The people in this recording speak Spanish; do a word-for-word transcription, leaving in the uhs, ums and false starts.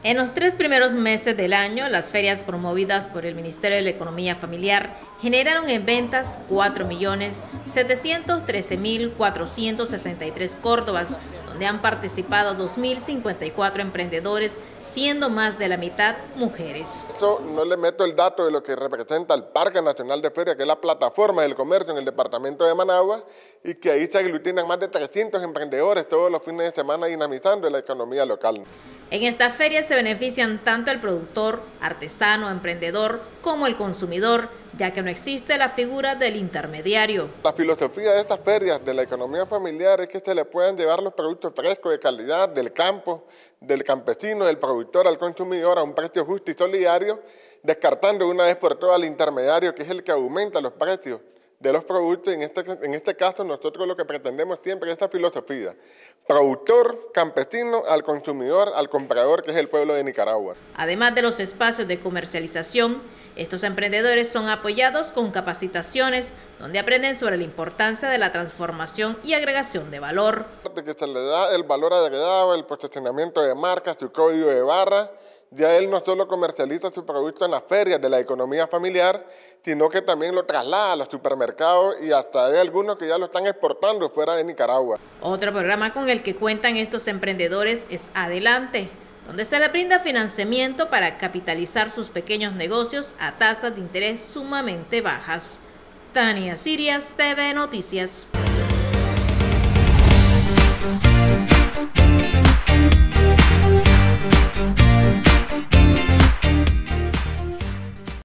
En los tres primeros meses del año, las ferias promovidas por el Ministerio de la Economía Familiar generaron en ventas cuatro millones setecientos trece mil cuatrocientos sesenta y tres córdobas, donde han participado dos mil cincuenta y cuatro emprendedores, siendo más de la mitad mujeres. Eso no le meto el dato de lo que representa el Parque Nacional de Ferias, que es la plataforma del comercio en el departamento de Managua, y que ahí se aglutinan más de trescientos emprendedores todos los fines de semana dinamizando la economía local. En esta feria se benefician tanto el productor, artesano, emprendedor, como el consumidor, ya que no existe la figura del intermediario. La filosofía de estas ferias de la economía familiar es que se le puedan llevar los productos frescos de calidad del campo, del campesino, del productor al consumidor a un precio justo y solidario, descartando una vez por todas al intermediario, que es el que aumenta los precios de los productos. En este, en este caso nosotros lo que pretendemos siempre es esta filosofía: productor, campesino, al consumidor, al comprador, que es el pueblo de Nicaragua. Además de los espacios de comercialización, estos emprendedores son apoyados con capacitaciones donde aprenden sobre la importancia de la transformación y agregación de valor. Que se le da el valor agregado, el posicionamiento de marca, su código de barra. Ya él no solo comercializa su producto en las ferias de la economía familiar, sino que también lo traslada a los supermercados y hasta hay algunos que ya lo están exportando fuera de Nicaragua. Otro programa con el que cuentan estos emprendedores es Adelante, donde se le brinda financiamiento para capitalizar sus pequeños negocios a tasas de interés sumamente bajas. Tania Sirias, T V Noticias.